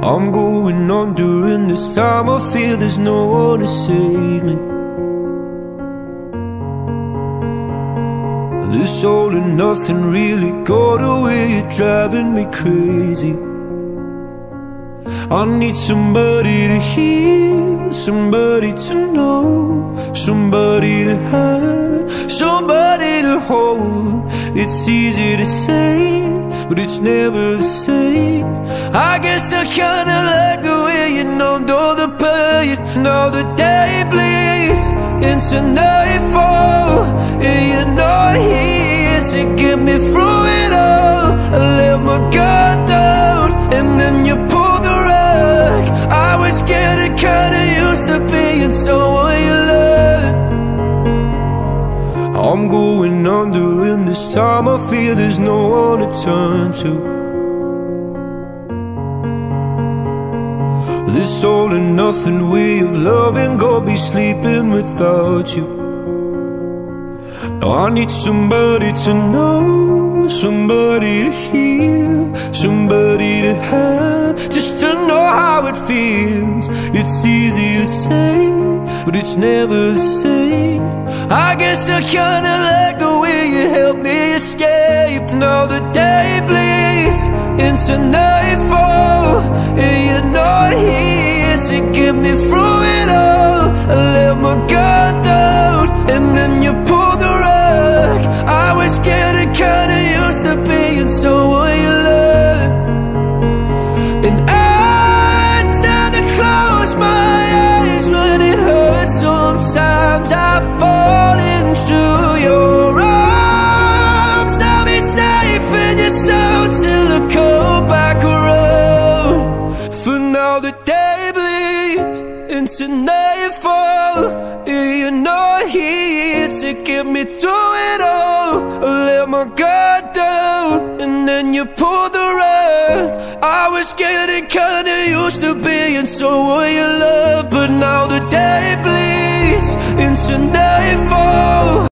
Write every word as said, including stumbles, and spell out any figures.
I'm going on during this time. I feel there's no one to save me. This all and nothing really got away, you're driving me crazy. I need somebody to hear, somebody to know, somebody to have, somebody to hold. It's easy to say, but it's never the same. I guess I kinda like the way you numbed all the pain. Now the day bleeds into nightfall, and you're not here to get me through it all. I let my guard down, and then you pulled the rug. I was getting kinda used to being someone you loved. I'm going under, and this time I feel there's no one to turn to. This all and nothing way of loving, gonna be sleeping without you. Now I need somebody to know, somebody to hear, somebody to have, just to know how it feels. It's easy to say, but it's never the same. I guess I kinda like the way you help me escape. Now the day bleeds into nightfall, and you're not here to get me through it all. I let my guard down, and then you pulled the rug. I was getting kinda used to being someone you loved. And I tend to close my eyes when it hurts. Sometimes I fall into your arms. I'll be safe in your soul till I come back around. For now the day bleeds into nightfall, and you're not here to get me through it all. I let my guard down, and then you pulled the rug. I was getting kinda used to being someone you love, but now the day bleeds into nightfall.